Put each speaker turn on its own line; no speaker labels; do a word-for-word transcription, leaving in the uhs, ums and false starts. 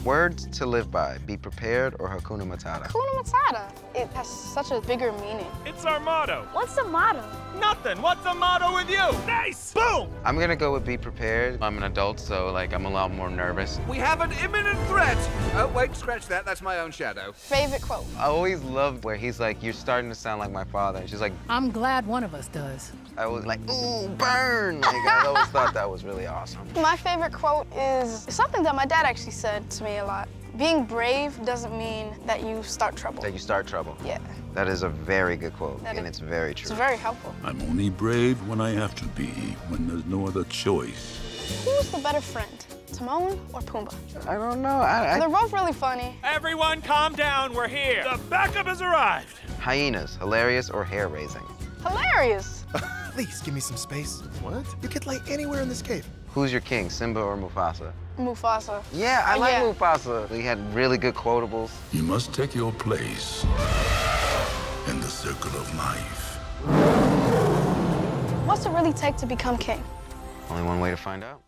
Words to live by, be prepared or Hakuna Matata?
Hakuna Matata. It has such a bigger meaning.
It's our motto.
What's the motto?
Nothing. What's the motto with you? Nice. Boom.
I'm gonna go with be prepared. I'm an adult, so like I'm a lot more nervous.
We have an imminent threat. Oh, wait, scratch that. That's my own shadow.
Favorite quote?
I always loved where he's like, you're starting to sound like my father. And she's like,
I'm glad one of us does.
I was like, ooh, burn. Like, I always thought that was really awesome.
My favorite quote is something that my dad actually said to me a lot. Being brave doesn't mean that you start trouble.
That you start trouble.
Yeah.
That is a very good quote,
That
and
is-
it's very true.
It's very helpful.
I'm only brave when I have to be, when there's no other choice.
Who's the better friend, Timon or Pumbaa?
I don't know. I, I...
They're both really funny.
Everyone calm down. We're here. The backup has arrived.
Hyenas, hilarious or hair-raising?
Hilarious.
Please give me some space. What? You could lay anywhere in this cave.
Who's your king, Simba or Mufasa?
Mufasa.
Yeah, I
Uh,
like
yeah.
Mufasa. He had really good quotables.
You must take your place in the circle of life.
What's it really take to become king?
Only one way to find out.